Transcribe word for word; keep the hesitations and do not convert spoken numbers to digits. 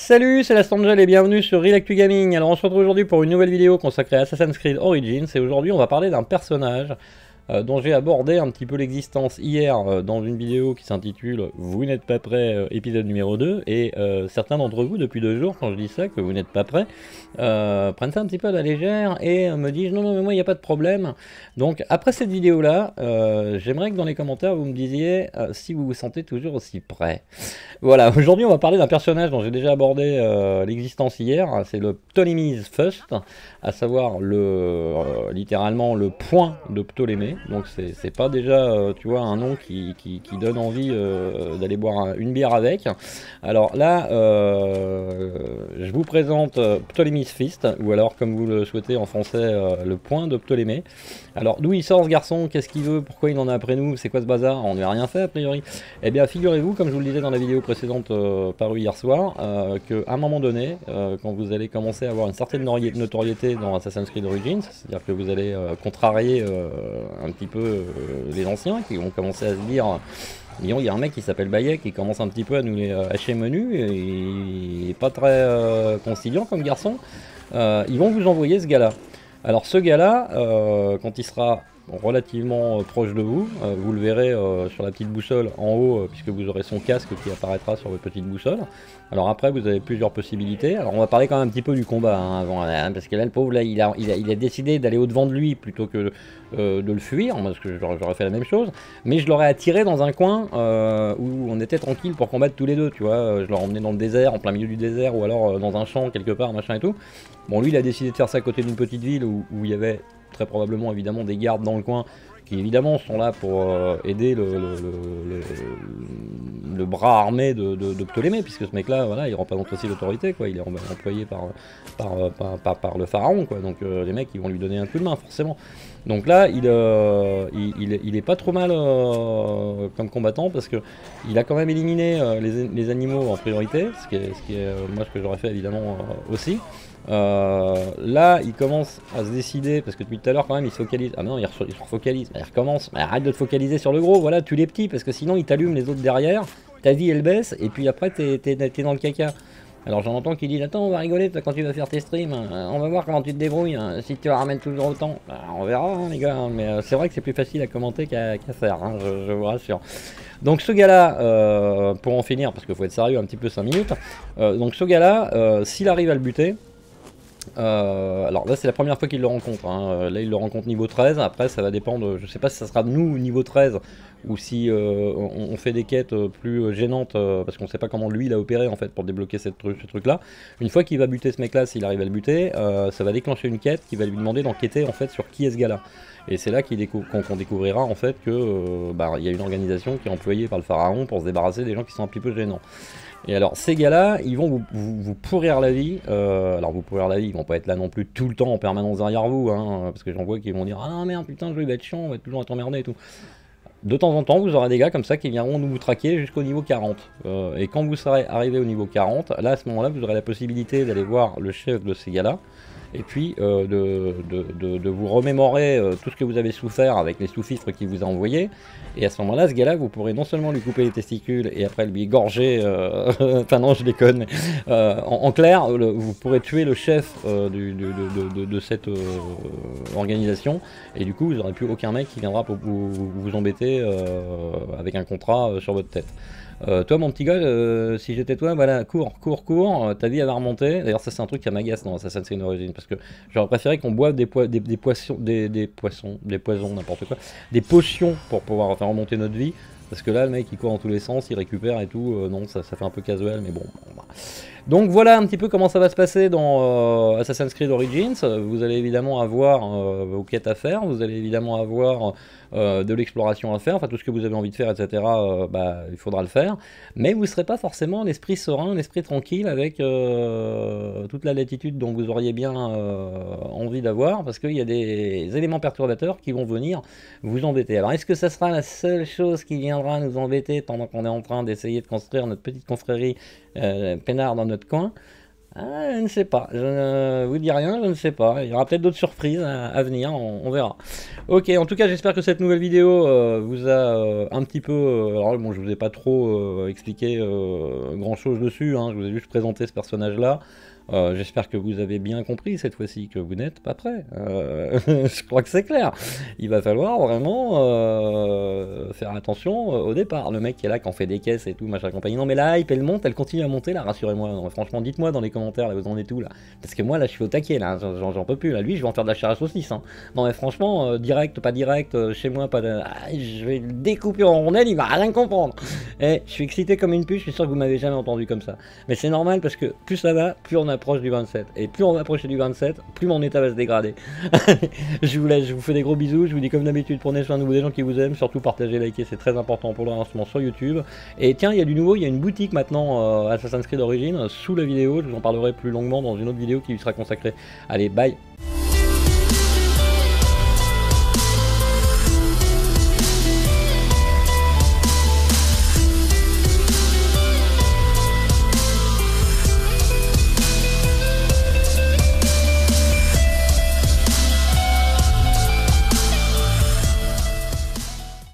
Salut, c'est l'Astangel et bienvenue sur Real Actu Gaming. Alors on se retrouve aujourd'hui pour une nouvelle vidéo consacrée à Assassin's Creed Origins et aujourd'hui on va parler d'un personnage euh, dont j'ai abordé un petit peu l'existence hier euh, dans une vidéo qui s'intitule Vous n'êtes pas prêt, euh, épisode numéro deux, et euh, certains d'entre vous depuis deux jours quand je dis ça, que vous n'êtes pas prêt, euh, prennent ça un petit peu à la légère et me disent non non mais moi il n'y a pas de problème. Donc après cette vidéo là, euh, j'aimerais que dans les commentaires vous me disiez euh, si vous vous sentez toujours aussi prêt. Voilà, aujourd'hui on va parler d'un personnage dont j'ai déjà abordé euh, l'existence hier, c'est le Ptolemy's First, à savoir le euh, littéralement le point de Ptolémée. Donc c'est pas déjà, euh, tu vois, un nom qui, qui, qui donne envie euh, d'aller boire un, une bière avec. Alors là, euh, je vous présente Ptolemy's Fist, ou alors comme vous le souhaitez en français, euh, le point de Ptolémée. Alors d'où il sort ce garçon, qu'est-ce qu'il veut, pourquoi il en a après nous, c'est quoi ce bazar, on n'a rien fait a priori. Eh bien figurez-vous, comme je vous le disais dans la vidéo précédente euh, parue hier soir, euh, qu'à un moment donné, euh, quand vous allez commencer à avoir une certaine notoriété dans Assassin's Creed Origins, c'est-à-dire que vous allez euh, contrarier euh, un petit peu euh, les anciens qui vont commencer à se dire il y a un mec qui s'appelle Bayek qui commence un petit peu à nous les hacher menu et il est pas très euh, conciliant comme garçon, euh, ils vont vous envoyer ce gars-là. Alors ce gars-là, euh, quand il sera relativement euh, proche de vous, euh, vous le verrez euh, sur la petite boussole en haut, euh, puisque vous aurez son casque qui apparaîtra sur votre petite boussole. Alors après vous avez plusieurs possibilités. Alors on va parler quand même un petit peu du combat hein, avant, hein, parce que là le pauvre là il a, il a, il a décidé d'aller au devant de lui plutôt que euh, de le fuir, parce que j'aurais fait la même chose, mais je l'aurais attiré dans un coin euh, où on était tranquille pour combattre tous les deux, tu vois, je l'aurais emmené dans le désert, en plein milieu du désert, ou alors euh, dans un champ quelque part, machin et tout. Bon lui il a décidé de faire ça à côté d'une petite ville où, où il y avait très probablement évidemment des gardes dans le coin qui évidemment sont là pour euh, aider le, le, le, le, le bras armé de, de, de Ptolémée, puisque ce mec là voilà il représente aussi l'autorité quoi, il est employé par, par, par, par, par le pharaon quoi, donc euh, les mecs ils vont lui donner un coup de main forcément. Donc là il, euh, il, il, il est pas trop mal euh, comme combattant, parce que il a quand même éliminé euh, les, les animaux en priorité, ce qui est, ce qui est euh, moi ce que j'aurais fait évidemment euh, aussi. Euh, là il commence à se décider, parce que depuis tout à l'heure quand même il se focalise, ah non il se refocalise, il recommence, mais arrête de te focaliser sur le gros, voilà tue les petits, parce que sinon il t'allume les autres derrière, ta vie elle baisse, et puis après t'es t'es dans le caca. Alors j'en entends qui disent attends on va rigoler quand tu vas faire tes streams, hein, on va voir comment tu te débrouilles, hein, si tu la ramènes toujours autant, bah, on verra hein, les gars, hein, mais euh, c'est vrai que c'est plus facile à commenter qu'à qu'à faire, hein, je, je vous rassure. Donc ce gars là, euh, pour en finir, parce qu'il faut être sérieux un petit peu cinq minutes, euh, donc ce gars là, euh, s'il arrive à le buter, Euh, alors là c'est la première fois qu'il le rencontre, hein. Là il le rencontre niveau treize, après ça va dépendre, je sais pas si ça sera nous niveau treize ou si euh, on, on fait des quêtes plus gênantes, euh, parce qu'on sait pas comment lui il a opéré en fait pour débloquer cette, ce truc là. Une fois qu'il va buter ce mec là, s'il arrive à le buter, euh, ça va déclencher une quête qui va lui demander d'enquêter en fait sur qui est ce gars là. Et c'est là qu'on décou qu'on découvrira en fait que euh, bah, y a une organisation qui est employée par le pharaon pour se débarrasser des gens qui sont un petit peu gênants. Et alors ces gars-là, ils vont vous, vous, vous pourrir la vie. Euh, alors vous pourrir la vie, ils vont pas être là non plus tout le temps en permanence derrière vous, hein, parce que j'en vois qui vont dire ah non merde putain je vais être chiant, on va toujours être emmerdé et tout. De temps en temps, vous aurez des gars comme ça qui viendront nous traquer jusqu'au niveau quarante. Euh, et quand vous serez arrivé au niveau quarante, là à ce moment-là, vous aurez la possibilité d'aller voir le chef de ces gars-là, et puis euh, de, de, de, de vous remémorer euh, tout ce que vous avez souffert avec les sous-fifres qu'il vous a envoyés. Et à ce moment-là, ce gars-là, vous pourrez non seulement lui couper les testicules et après lui égorger, euh, enfin non, je déconne, mais euh, en, en clair, le, vous pourrez tuer le chef euh, du, de, de, de, de cette euh, organisation, et du coup, vous n'aurez plus aucun mec qui viendra pour vous, vous, vous embêter euh, avec un contrat euh, sur votre tête. Euh, toi mon petit gars, euh, si j'étais toi, voilà, cours, cours, cours, euh, ta vie elle va remonter. D'ailleurs ça c'est un truc qui m'agace dans Assassin's Creed Origins, parce que j'aurais préféré qu'on boive des, po des, des poissons, des, des poissons, des poisons, n'importe quoi, des potions pour pouvoir faire remonter notre vie. Parce que là le mec il court dans tous les sens, il récupère et tout, euh, non ça, ça fait un peu casual, mais bon. bon bah. Donc voilà un petit peu comment ça va se passer dans euh, Assassin's Creed Origins. Vous allez évidemment avoir euh, vos quêtes à faire, vous allez évidemment avoir euh, de l'exploration à faire, enfin tout ce que vous avez envie de faire, et cetera. Euh, bah, il faudra le faire, mais vous ne serez pas forcément l'esprit serein, l'esprit tranquille avec euh, toute la latitude dont vous auriez bien euh, envie d'avoir, parce qu'il y a des éléments perturbateurs qui vont venir vous embêter. Alors est-ce que ça sera la seule chose qui viendra nous embêter pendant qu'on est en train d'essayer de construire notre petite confrérie euh, peinard dans notre coin? Ah, je ne sais pas, je ne vous dis rien, je ne sais pas. Il y aura peut-être d'autres surprises à, à venir, on, on verra. Ok, en tout cas, j'espère que cette nouvelle vidéo euh, vous a euh, un petit peu... Euh, alors bon, je vous ai pas trop euh, expliqué euh, grand-chose dessus, hein, je vous ai juste présenté ce personnage-là. Euh, j'espère que vous avez bien compris cette fois-ci que vous n'êtes pas prêt. Euh, je crois que c'est clair. Il va falloir vraiment euh, faire attention au départ. Le mec qui est là, qui en fait des caisses et tout, machin compagnie. Non mais la hype, elle monte, elle continue à monter là, rassurez-moi. Non, franchement, dites-moi dans les commentaires, là, vous en êtes où là. Parce que moi là, je suis au taquet là, j'en peux plus. Là, lui, je vais en faire de la chair à saucisse. Hein. Non mais franchement, euh, direct, pas direct, euh, chez moi, pas de... Ah, je vais le découper en rondelles, il va rien comprendre. Et je suis excité comme une puce, je suis sûr que vous m'avez jamais entendu comme ça. Mais c'est normal parce que plus ça va, plus on approche du vingt-sept. Et plus on va approcher du vingt-sept, plus mon état va se dégrader. Je vous laisse, je vous fais des gros bisous. Je vous dis comme d'habitude, prenez soin de vous, des gens qui vous aiment. Surtout partagez, likez, c'est très important pour le lancement sur YouTube. Et tiens, il y a du nouveau, il y a une boutique maintenant euh, Assassin's Creed Origins sous la vidéo. Je vous en parlerai plus longuement dans une autre vidéo qui lui sera consacrée. Allez, bye!